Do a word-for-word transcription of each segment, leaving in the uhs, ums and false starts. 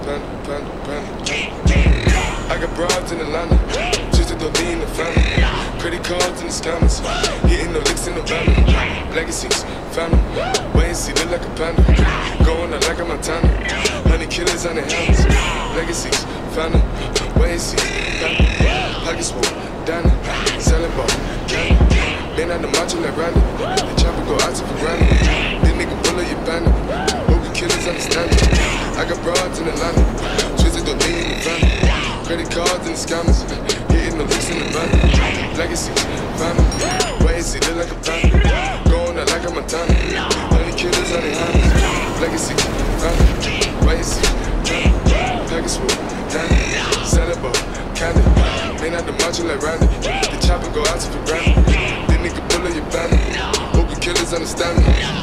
panda, panda, panda. I got broads in Atlanta, just to throw me in the family. Credit cards and the scammers, hitting the licks in the van. Legacies, family, wait and see, look like a panda. Going out like a Montana, honey killers on the hands. Legacies, family, wait and see, family. Pockets full, Danny, selling ball, candy. Been out the macho like Randy, the chopper go out to for granted. This nigga pull up your bandit, hope the killers understand it. I got broads in Atlanta, twisted the lean in the family. Credit cards and the scammers, hitting the licks in the van. Legacy, family, wait and see, look like a panda. Going out like a Montana, honey killers on the hands. Legacy, family, wait and see, family. Package full, Danny, selling ball, candy. Been out the macho like Randy, the chopper go out to for granted. This nigga pull up your bandit, hope the killers understand me.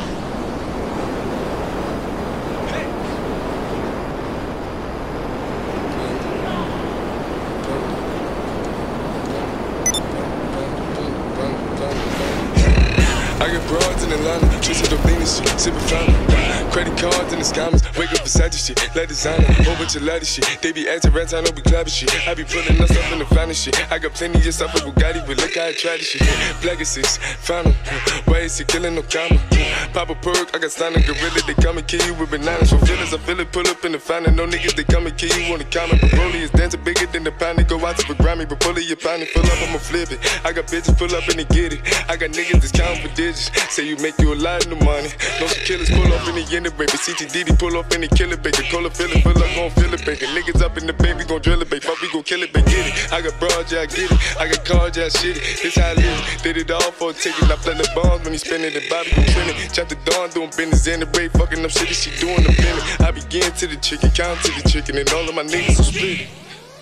I got broads in Atlanta, twisted up lean and shit, sippin' fountain. Credit cards and the scammers, wake up Versace shit, like designer, whole bunch of ladder shit. They be acting rats, I don't be clapping shit. I be pulling us up in the finest shit. I got plenty of stuff with Bugatti, but look how I try this shit. Black is six, found him, why is he killing no comma? Pop a perk, I got signed a gorilla, they come and kill you with bananas. For feelings, I feel it, pull up in the fountain. No niggas, they come and kill you on the comment. But Broly is dancing bigger than the pound, they go out to the Grammy. But pull it, your pound, pull up, I'ma flip it. I got bitches pull up and they get it. I got niggas that's counting for digits. Say you make you a lot of money. No some killers pull up in the end of baby. C T D D pull up in the killer baby. Cola fill it, fill up, gon' fill it, baby. Niggas up in the baby, gon' drill it, baby. Fuck, we gon' kill it, baby. Get it. I got broads, yeah, I get it. I got cars, yeah, I shit it. This how I live. Did it all for a ticket. I play the bombs when he spinning the Bobby gon' trend it. Chop the dawn, doing business in the break. Fucking up shit, she doing the minute. I begin to the chicken, count to the chicken, and all of my niggas will split it.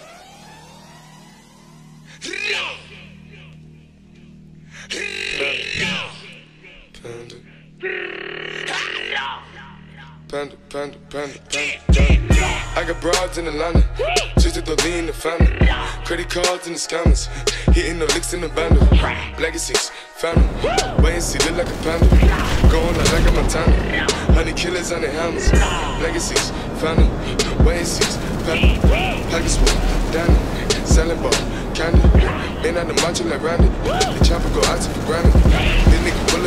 Panda. Panda, panda, panda, panda, panda. I got broads in Atlanta, just to throw lean in the family. Credit cards and the scammers, hitting the licks in the bundle. Legacies, family, wait and see, look like a panda. Going out like a Montana, honey killers on the hammers. Legacies, family, wait and see, family. Package full, Danny, selling ball, candy. Been out the macho like Randy, the chopper go out to for granted. This nigga pull